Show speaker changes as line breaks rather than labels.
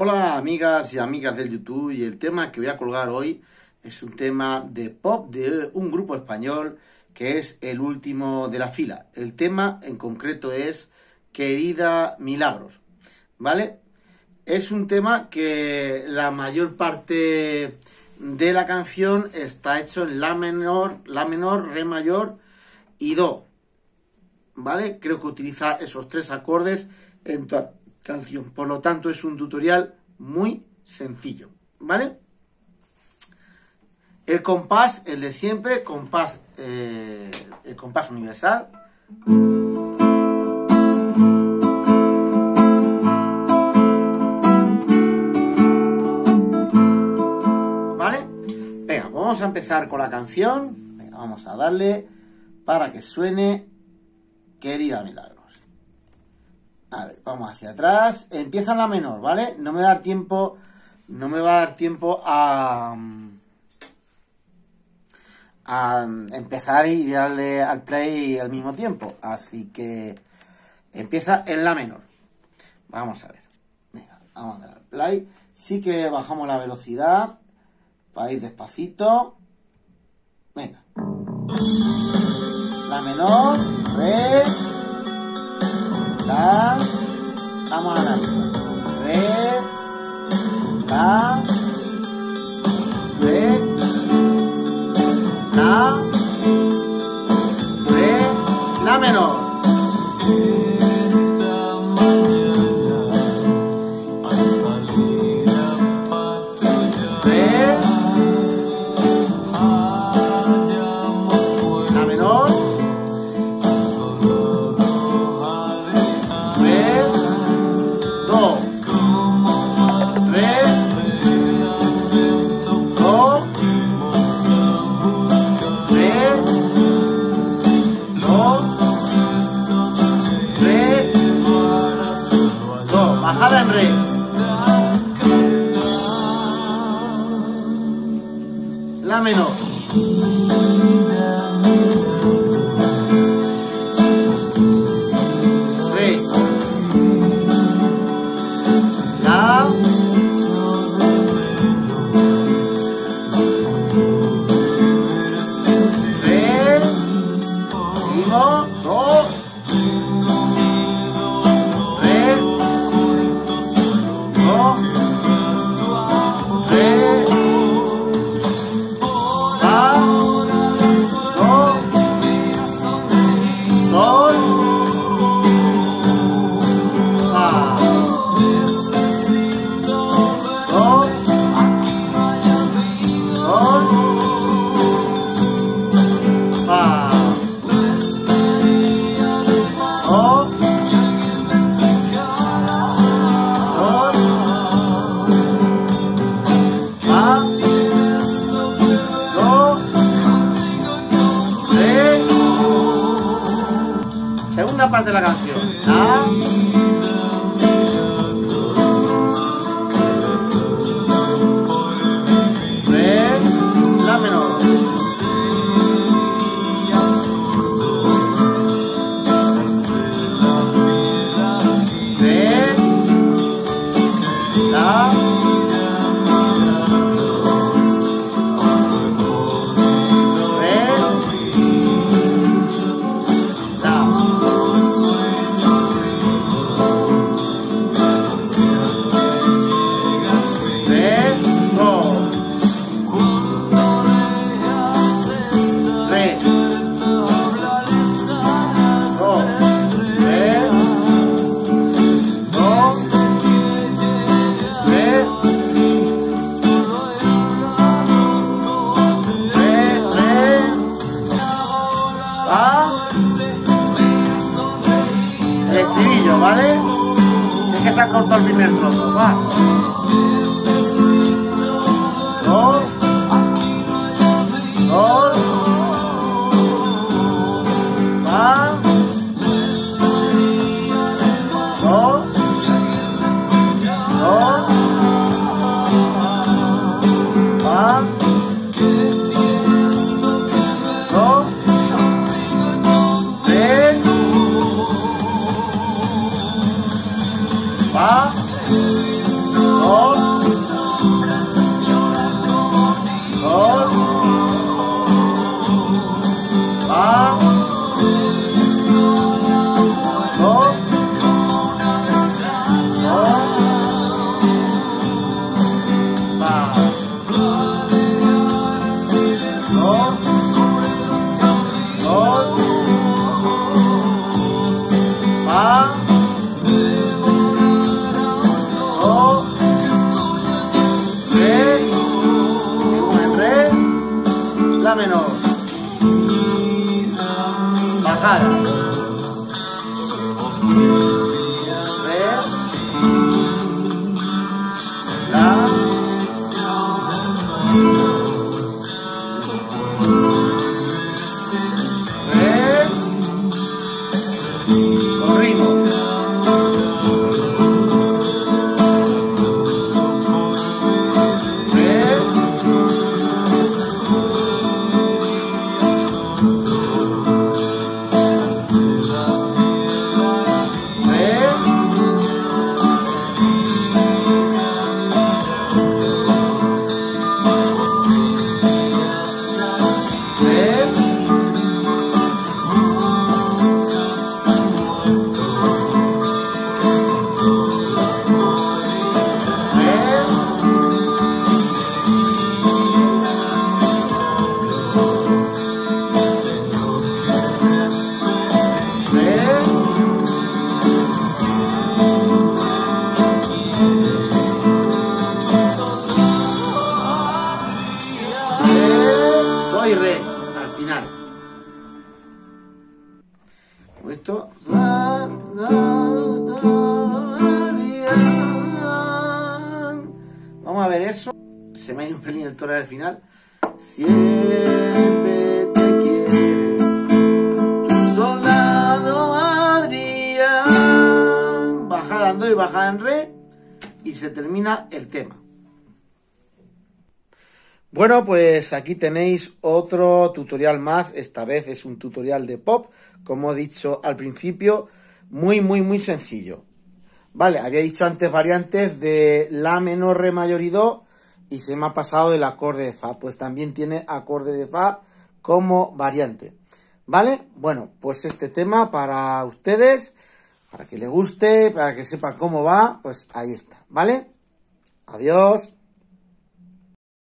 Hola amigas y amigas del YouTube, y el tema que voy a colgar hoy es un tema de pop de un grupo español que es El Último de la Fila. El tema en concreto es Querida Milagros, ¿vale? Es un tema que la mayor parte de la canción está hecho en la menor, re mayor y do, ¿vale? Creo que utiliza esos tres acordes en toda canción, por lo tanto es un tutorial muy sencillo, ¿vale? El compás, el de siempre, compás, el compás universal. ¿Vale? Venga, vamos a empezar con la canción. Venga, vamos a darle para que suene Querida Milagros. A ver, vamos hacia atrás. Empieza en la menor, ¿vale? No me va a dar tiempo a empezar y darle al play al mismo tiempo. Así que empieza en la menor. Vamos a ver. Venga, vamos a dar al play. Sí que bajamos la velocidad para ir despacito. Venga. La menor, re, la, vamos a la re, la, re, la menor. Bajada en re. La menor. Re. La. Re. Uno, dos. Segunda parte de la canción. La, re, la menor. Re, la, el estribillo, ¿vale? Sé que se ha cortado el primer trozo, va. Do, sol, fa, do, sol, fa, do, re, fa, do, Do y re al final. Esto. Vamos a ver eso. Se me ha ido un pelín el tono al final. Siempre te quiere tu soldado Adrián. Bajada en do y bajada en re. Y se termina el tema. Bueno, pues aquí tenéis otro tutorial más. Esta vez es un tutorial de pop, como he dicho al principio, muy sencillo. Vale, había dicho antes variantes de la menor, re mayor y do, y se me ha pasado el acorde de fa. Pues también tiene acorde de fa como variante. Vale, bueno, pues este tema para ustedes, para que les guste, para que sepan cómo va, pues ahí está. Vale, adiós.